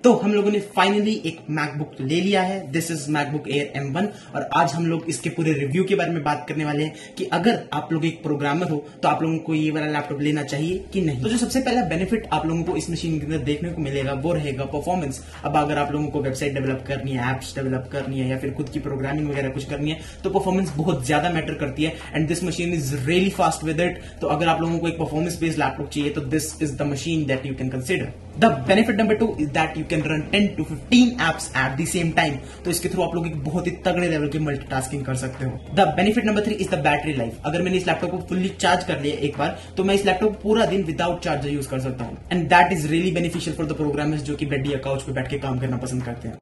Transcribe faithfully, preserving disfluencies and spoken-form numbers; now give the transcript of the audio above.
तो हम लोगों ने फाइनली एक मैकबुक ले लिया है। This is MacBook Air M one और आज हम लोग इसके पूरे रिव्यू के बारे में बात करने वाले हैं कि अगर आप लोग एक प्रोग्रामर हो तो आप लोगों को ये वाला लैपटॉप लेना चाहिए कि नहीं। तो जो सबसे पहला बेनिफिट आप लोगों को इस मशीन के अंदर देखने को मिलेगा वो रहेगा परफॉर्मेंस। अब अगर आप लोगों को वेबसाइट डेवलप करनी है, एप्स डेवलप करनी है या फिर खुद की प्रोग्रामिंग वगैरह कुछ करनी है तो परफॉर्मेंस बहुत ज्यादा मैटर करती है and this machine is really fast with it. तो अगर आप लोगों को एक परफॉर्मेंस बेस्ड लैपटॉप चाहिए तो this is the machine that you can consider. The benefit number two is that you can run ten to fifteen apps at the same time. तो इसके थ्रू आप लोग एक बहुत ही तगड़े लेवल की मल्टीटास्किंग कर सकते हो। The benefit number three is the battery life. अगर मैंने इस लैपटॉप को फुल्ली चार्ज कर लिया एक बार तो मैं इस लैपटॉप को पूरा दिन विदाउट चार्जर यूज कर सकता हूँ and that is really beneficial for the programmers जो कि बेड या काउच पे बैठ के काम करना पसंद करते हैं।